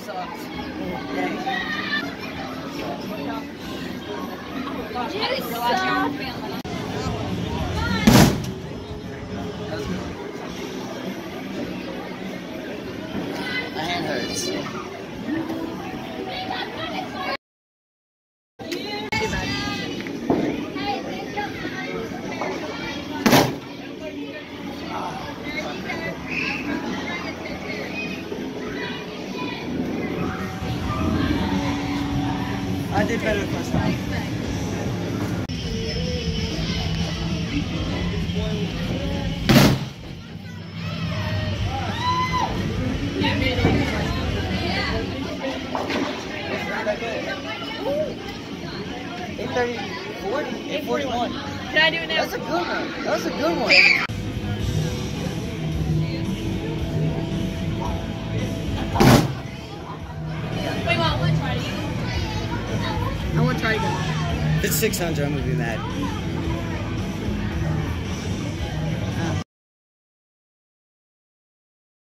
sucks. My hand hurts. I did better the first time. Eight 30, 40, 841. Can I do it now? That's a good one. That was a good one. Wait, well, I want to try it again. I want to try it again. If it's 600, I'm gonna be mad.